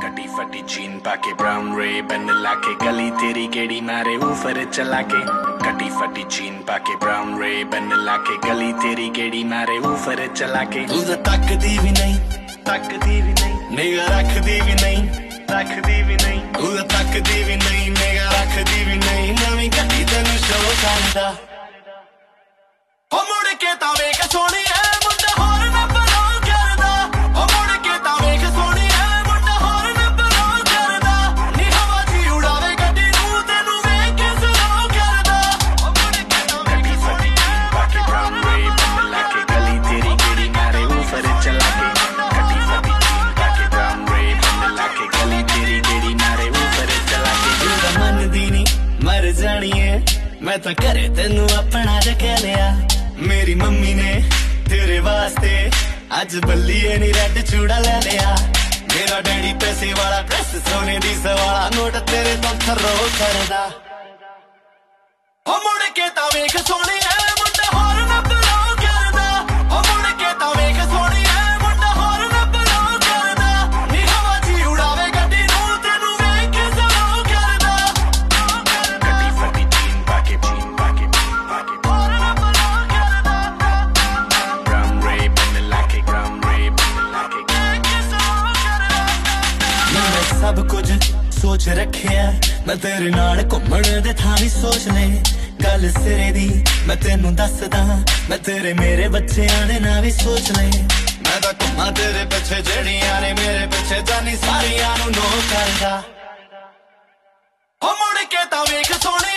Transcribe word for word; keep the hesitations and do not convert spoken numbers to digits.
कटी फटी जीन पाके ब्राउन रे पेन लाके गली तेरी केड़ी मारे ऊपर चला के कटी फटी जीन पाके ब्राउन रे पेन लाके गली तेरी केड़ी मारे ऊपर चला के तू तो तकदी भी नहीं तकदी भी नहीं निगाह रखदी भी नहीं रखदी भी नहीं तू तो तकदी भी नहीं निगाह रखदी भी नहीं नवीं गड्डी तैनूं शो करदा ओ मुड़ के तां वेख सोहणिया मुंडा होर ना बलों करदा ओ मुड़ के तां वेख सोहणिया मुंडा होर ना बलों करदा नी हवा च उड़ावे गड्डी नूं तैनूं वेख के सलों करदा ओ मुड़ के तां वेख सोहणिया पाके ब्राउन रे पेन लाके गली तेरी केड़ी मारे ऊपर चला के कटी फटी जीन पाके ब्राउन रे पेन लाके गली तेरी केड़ी मारे ऊपर चला के तू तां मनदी नी मर जानी है मैं तां घरे तैनूं अपना रख लिया मेरी मम्मी ने तेरे वास्ते अज बल्लिए नी रेड चूड़ा ले लिया मेरा डैडी पैसे वाला प्रेस सोने दी सवाला नोट तेरे तो थर्रो करदा ओ मुड़ के तां वेख सोहणिया मुंडा होर ना बलों करदा ओ मुड़ के तां वेख सोहणिया मुंडा होर ना बलों करदा नी हवा च उड़ावे गड्डी नूं तैनूं वेख के सलों करदा कटी फटी जीन पाके जीन पाके पाके होर ना बलों करदा ब्राउन रे पेन लाके ब्राउन रे पेन लाके वेख के सलों करदा मैं सब कुछ सोच रखिया मैं तेरे नाल घुम्मण दे थां भी सोच ले गल सिरे दी मैं तेनू दसदा मैं तेरे मेरे बच्चेआं दे नां भी सोच ले मैं तां घुम्मां तेरे पिछे जेड़ियां ने मेरे पिछे जानी सारियां नूं नो करदा ओ मुड़ के तां वेख सोहणिया